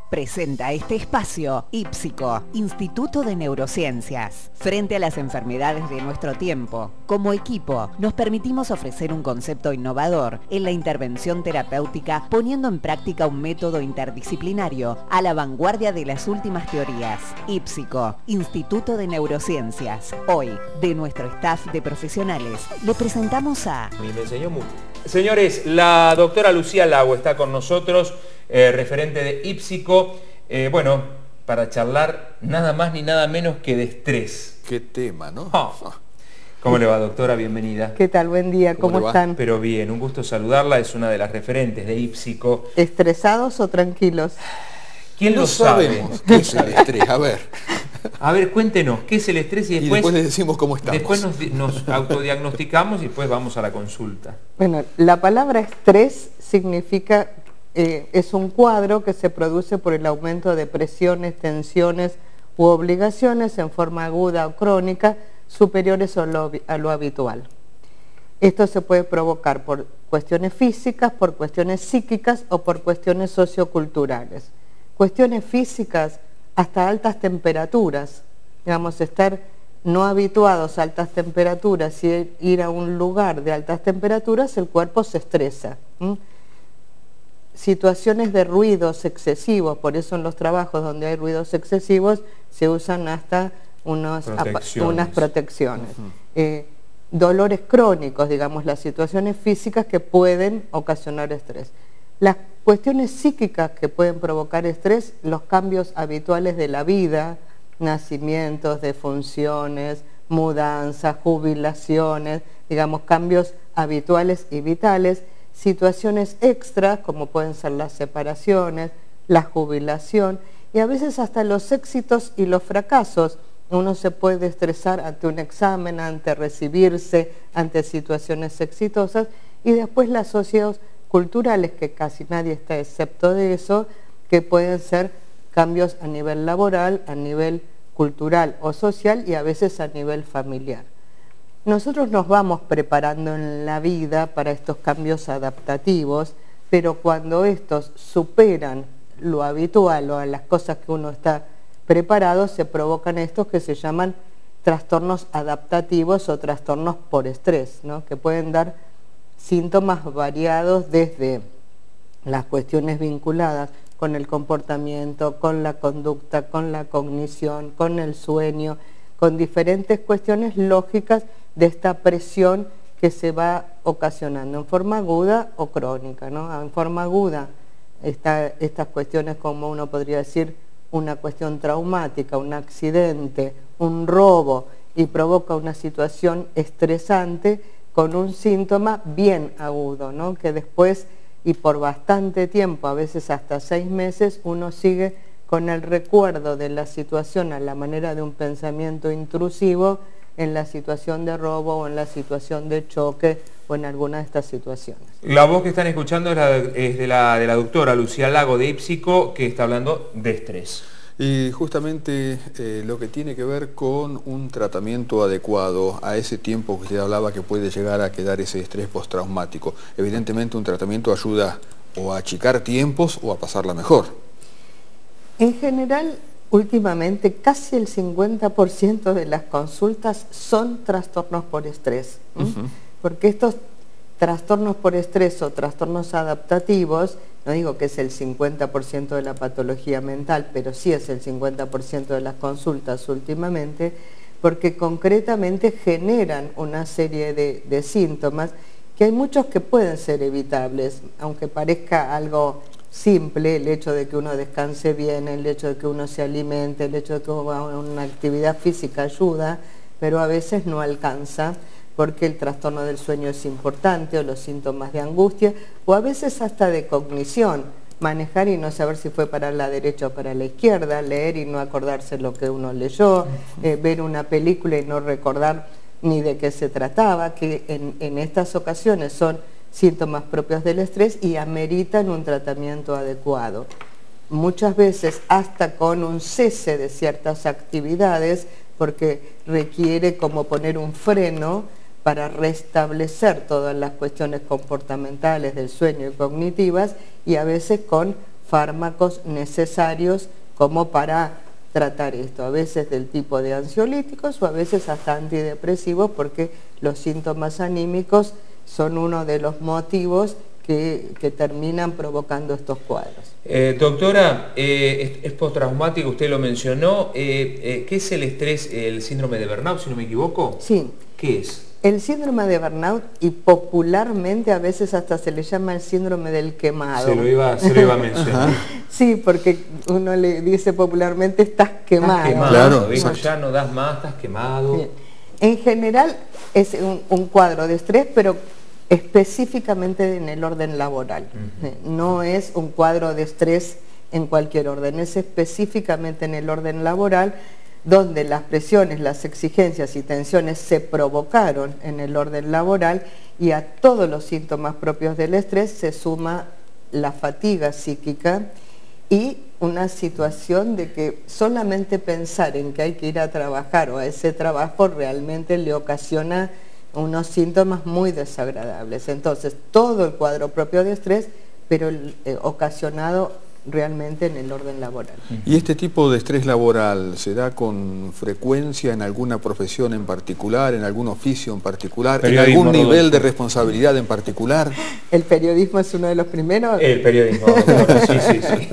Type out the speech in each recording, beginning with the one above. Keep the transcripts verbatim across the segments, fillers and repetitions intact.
Presenta este espacio IPSICO, Instituto de Neurociencias. Frente a las enfermedades de nuestro tiempo, como equipo, nos permitimos ofrecer un concepto innovador en la intervención terapéutica, poniendo en práctica un método interdisciplinario a la vanguardia de las últimas teorías. IPSICO, Instituto de Neurociencias. Hoy, de nuestro staff de profesionales, le presentamos a... Me enseñó mucho. Señores, la doctora Lucía Lago está con nosotros, eh, referente de IPSICO, eh, bueno, para charlar nada más ni nada menos que de estrés. Qué tema, ¿no? Oh. ¿Cómo le va, doctora? Bienvenida. ¿Qué tal? Buen día, ¿cómo, ¿Cómo están? Pero bien, un gusto saludarla, es una de las referentes de IPSICO. ¿Estresados o tranquilos? ¿Quién no lo sabe? Sabemos qué es el estrés, a ver. A ver, cuéntenos, ¿qué es el estrés? Y después, y después le decimos cómo estamos. Después nos, nos autodiagnosticamos y después vamos a la consulta. Bueno, la palabra estrés significa, eh, es un cuadro que se produce por el aumento de presiones, tensiones u obligaciones en forma aguda o crónica superiores a lo, a lo habitual. Esto se puede provocar por cuestiones físicas, por cuestiones psíquicas o por cuestiones socioculturales. Cuestiones físicas, hasta altas temperaturas, digamos, estar no habituados a altas temperaturas y ir a un lugar de altas temperaturas, el cuerpo se estresa. ¿Mm? Situaciones de ruidos excesivos, por eso en los trabajos donde hay ruidos excesivos se usan hasta unos, protecciones. unas protecciones. Uh-huh. eh, dolores crónicos, digamos, las situaciones físicas que pueden ocasionar estrés. Las cuestiones psíquicas que pueden provocar estrés, los cambios habituales de la vida, nacimientos, defunciones, mudanzas, jubilaciones, digamos, cambios habituales y vitales, situaciones extras como pueden ser las separaciones, la jubilación y a veces hasta los éxitos y los fracasos. Uno se puede estresar ante un examen, ante recibirse, ante situaciones exitosas y después las sociedades culturales, que casi nadie está excepto de eso, que pueden ser cambios a nivel laboral, a nivel cultural o social y a veces a nivel familiar. Nosotros nos vamos preparando en la vida para estos cambios adaptativos, pero cuando estos superan lo habitual o a las cosas que uno está preparado, se provocan estos que se llaman trastornos adaptativos o trastornos por estrés, ¿no? Que pueden dar síntomas variados desde las cuestiones vinculadas con el comportamiento, con la conducta, con la cognición, con el sueño, con diferentes cuestiones lógicas de esta presión que se va ocasionando en forma aguda o crónica, ¿no? En forma aguda está estas cuestiones como uno podría decir una cuestión traumática, un accidente, un robo y provoca una situación estresante con un síntoma bien agudo, ¿no? Que después y por bastante tiempo, a veces hasta seis meses, uno sigue con el recuerdo de la situación a la manera de un pensamiento intrusivo en la situación de robo o en la situación de choque o en alguna de estas situaciones. La voz que están escuchando es, la, es de, la, de la doctora Lucía Lago de IPSICO, que está hablando de estrés. Y justamente eh, lo que tiene que ver con un tratamiento adecuado a ese tiempo que usted hablaba que puede llegar a quedar ese estrés postraumático. Evidentemente un tratamiento ayuda o a achicar tiempos o a pasarla mejor. En general, últimamente casi el cincuenta por ciento de las consultas son trastornos por estrés. ¿Mm? Uh-huh. Porque estos trastornos por estrés o trastornos adaptativos, no digo que es el cincuenta por ciento de la patología mental, pero sí es el cincuenta por ciento de las consultas últimamente, porque concretamente generan una serie de, de síntomas que hay muchos que pueden ser evitables, aunque parezca algo simple, el hecho de que uno descanse bien, el hecho de que uno se alimente, el hecho de que haga una actividad física ayuda, pero a veces no alcanza, porque el trastorno del sueño es importante, o los síntomas de angustia, o a veces hasta de cognición, manejar y no saber si fue para la derecha o para la izquierda, leer y no acordarse lo que uno leyó, eh, ver una película y no recordar ni de qué se trataba, que en, en estas ocasiones son síntomas propios del estrés y ameritan un tratamiento adecuado. Muchas veces hasta con un cese de ciertas actividades, porque requiere como poner un freno para restablecer todas las cuestiones comportamentales del sueño y cognitivas, y a veces con fármacos necesarios como para tratar esto, a veces del tipo de ansiolíticos o a veces hasta antidepresivos, porque los síntomas anímicos son uno de los motivos que, que terminan provocando estos cuadros. Eh, doctora, eh, es, es postraumático, usted lo mencionó. Eh, eh, ¿Qué es el estrés, el síndrome de burnout, si no me equivoco? Sí. ¿Qué es? El síndrome de burnout, y popularmente a veces hasta se le llama el síndrome del quemado. Se lo iba, se lo iba a mencionar. Sí, porque uno le dice popularmente estás quemado. Estás quemado, claro, dijo, ya no das más, estás quemado. Bien. En general es un, un cuadro de estrés, pero específicamente en el orden laboral. Uh-huh. No es un cuadro de estrés en cualquier orden, es específicamente en el orden laboral, donde las presiones, las exigencias y tensiones se provocaron en el orden laboral, y a todos los síntomas propios del estrés se suma la fatiga psíquica y una situación de que solamente pensar en que hay que ir a trabajar o a ese trabajo realmente le ocasiona unos síntomas muy desagradables. Entonces, todo el cuadro propio de estrés, pero eh, ocasionado realmente en el orden laboral. ¿Y este tipo de estrés laboral se da con frecuencia en alguna profesión en particular, en algún oficio en particular, en algún nivel de responsabilidad en particular? ¿El periodismo es uno de los primeros? El periodismo, sí, sí, sí.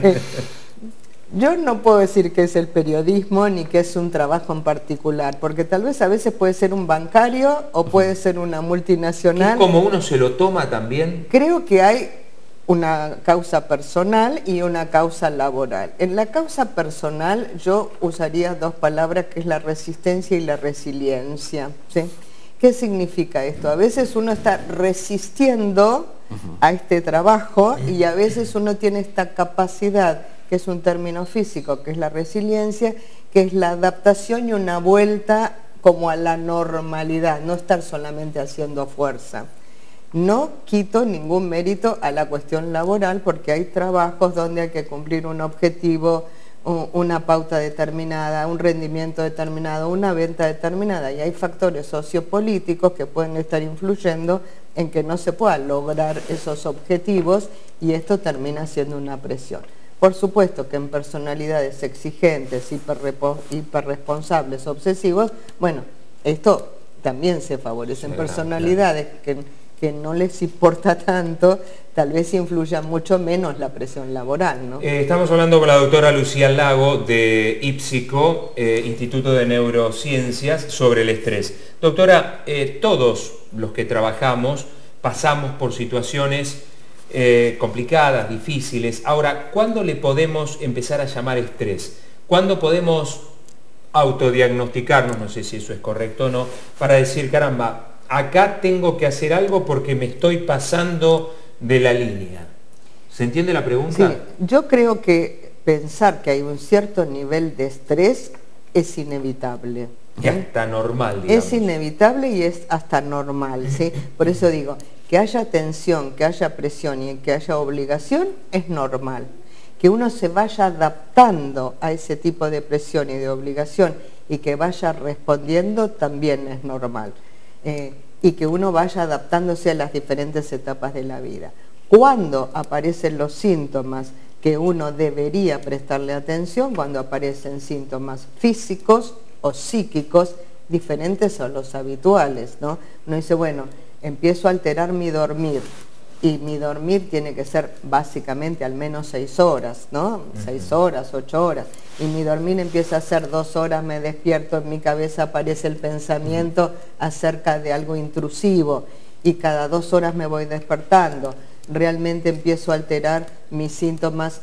Yo no puedo decir que es el periodismo ni que es un trabajo en particular, porque tal vez a veces puede ser un bancario o puede ser una multinacional. ¿Como uno se lo toma también? Creo que hay una causa personal y una causa laboral. En la causa personal yo usaría dos palabras, que es la resistencia y la resiliencia, ¿sí? ¿Qué significa esto? A veces uno está resistiendo a este trabajo y a veces uno tiene esta capacidad, que es un término físico, que es la resiliencia, que es la adaptación y una vuelta como a la normalidad, no estar solamente haciendo fuerza. No quito ningún mérito a la cuestión laboral, porque hay trabajos donde hay que cumplir un objetivo, una pauta determinada, un rendimiento determinado, una venta determinada, y hay factores sociopolíticos que pueden estar influyendo en que no se pueda lograr esos objetivos, y esto termina siendo una presión. Por supuesto que en personalidades exigentes, hiperresponsables, obsesivos, bueno, esto también se favorece. En personalidades que, que no les importa tanto, tal vez influya mucho menos la presión laboral, ¿no? Eh, estamos hablando con la doctora Lucía Lago de IPSICO, eh, Instituto de Neurociencias, sobre el estrés. Doctora, eh, todos los que trabajamos pasamos por situaciones Eh, complicadas, difíciles. Ahora, ¿cuándo le podemos empezar a llamar estrés? ¿Cuándo podemos autodiagnosticarnos, no sé si eso es correcto o no, para decir, caramba, acá tengo que hacer algo porque me estoy pasando de la línea? ¿Se entiende la pregunta? Sí, yo creo que pensar que hay un cierto nivel de estrés es inevitable. Y hasta normal, digamos. Es inevitable y es hasta normal, ¿sí? Por eso digo, que haya tensión, que haya presión y que haya obligación es normal. Que uno se vaya adaptando a ese tipo de presión y de obligación y que vaya respondiendo también es normal. Eh, y que uno vaya adaptándose a las diferentes etapas de la vida. Cuando aparecen los síntomas que uno debería prestarle atención, cuando aparecen síntomas físicos o psíquicos diferentes a los habituales, ¿no? Uno dice, bueno, empiezo a alterar mi dormir, y mi dormir tiene que ser básicamente al menos seis horas, ¿no? Uh-huh. Seis horas, ocho horas, y mi dormir empieza a ser dos horas, me despierto, en mi cabeza aparece el pensamiento uh-huh. acerca de algo intrusivo, y cada dos horas me voy despertando, realmente empiezo a alterar mis síntomas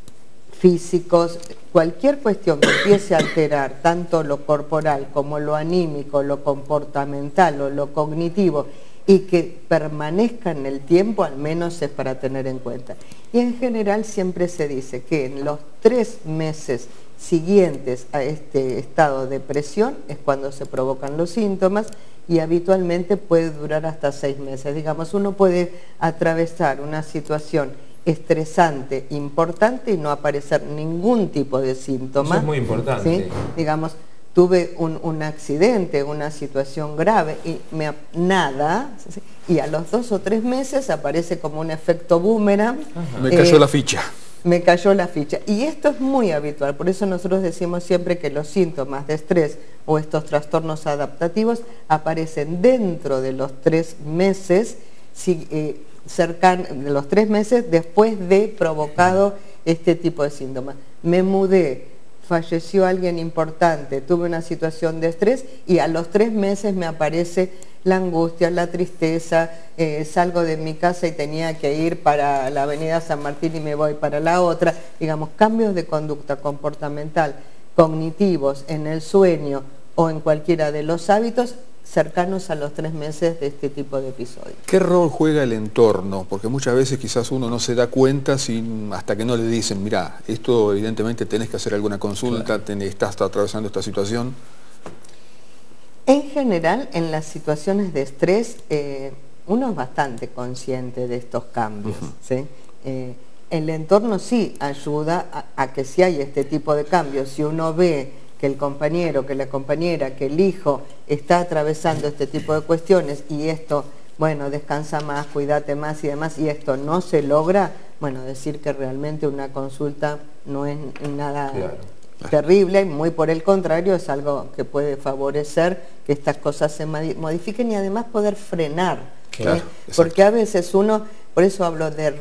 físicos, cualquier cuestión que empiece a alterar tanto lo corporal como lo anímico, lo comportamental o lo cognitivo, y que permanezca en el tiempo, al menos es para tener en cuenta. Y en general siempre se dice que en los tres meses siguientes a este estado de presión es cuando se provocan los síntomas, y habitualmente puede durar hasta seis meses. Digamos, uno puede atravesar una situación estresante, importante, y no aparecer ningún tipo de síntoma. Eso es muy importante. ¿Sí? Digamos, tuve un, un accidente, una situación grave, y me, nada, y a los dos o tres meses aparece como un efecto boomerang. Ajá. Me cayó eh, la ficha. me cayó la ficha. Y esto es muy habitual, por eso nosotros decimos siempre que los síntomas de estrés o estos trastornos adaptativos aparecen dentro de los tres meses, si, eh, cercan, de los tres meses después de provocado este tipo de síntomas. Me mudé, falleció alguien importante, tuve una situación de estrés y a los tres meses me aparece la angustia, la tristeza, eh, salgo de mi casa y tenía que ir para la avenida San Martín y me voy para la otra, digamos, cambios de conducta comportamental, cognitivos, en el sueño o en cualquiera de los hábitos cercanos a los tres meses de este tipo de episodios. ¿Qué rol juega el entorno? Porque muchas veces quizás uno no se da cuenta sin, hasta que no le dicen, mira, esto evidentemente tenés que hacer alguna consulta, claro. tenés, estás atravesando esta situación. En general, en las situaciones de estrés, eh, uno es bastante consciente de estos cambios. Uh-huh. ¿sí? eh, el entorno sí ayuda a, a que si hay este tipo de cambios, si uno ve que el compañero, que la compañera, que el hijo está atravesando este tipo de cuestiones y esto, bueno, descansa más, cuídate más y demás, y esto no se logra, bueno, decir que realmente una consulta no es nada claro. terrible, muy por el contrario, es algo que puede favorecer que estas cosas se modifiquen y además poder frenar. Claro, ¿eh? Porque a veces uno, por eso hablo de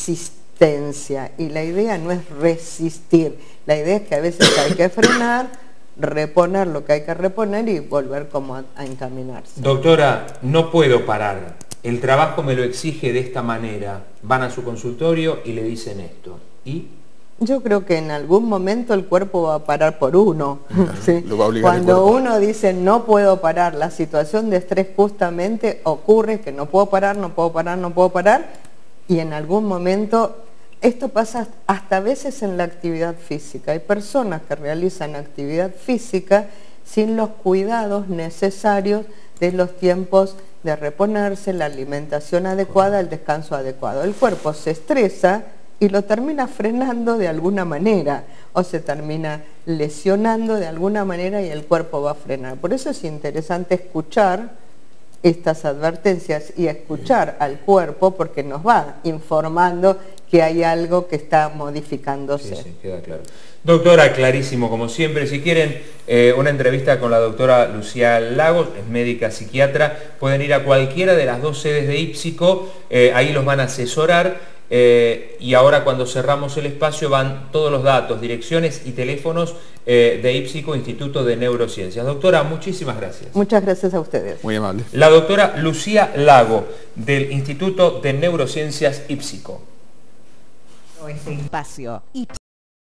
resistencia, y la idea no es resistir, la idea es que a veces hay que frenar, reponer lo que hay que reponer y volver como a, a encaminarse. Doctora, no puedo parar, el trabajo me lo exige de esta manera, van a su consultorio y le dicen esto, ¿y? Yo creo que en algún momento el cuerpo va a parar por uno. ¿sí? Lo va a obligar Cuando el cuerpo. Uno dice no puedo parar, la situación de estrés justamente ocurre que no puedo parar, no puedo parar, no puedo parar, y en algún momento esto pasa hasta a veces en la actividad física. Hay personas que realizan actividad física sin los cuidados necesarios de los tiempos de reponerse, la alimentación adecuada, el descanso adecuado. El cuerpo se estresa y lo termina frenando de alguna manera o se termina lesionando de alguna manera y el cuerpo va a frenar. Por eso es interesante escuchar estas advertencias y escuchar al cuerpo porque nos va informando que hay algo que está modificándose. Sí, sí, queda claro. Doctora, clarísimo, como siempre. Si quieren eh, una entrevista con la doctora Lucía Lagos, es médica psiquiatra, pueden ir a cualquiera de las dos sedes de IPSICO, eh, ahí los van a asesorar. Eh, y ahora cuando cerramos el espacio van todos los datos, direcciones y teléfonos eh, de IPSICO, Instituto de Neurociencias. Doctora, muchísimas gracias. Muchas gracias a ustedes. Muy amable. La doctora Lucía Lago, del Instituto de Neurociencias IPSICO. Este espacio IPSICO.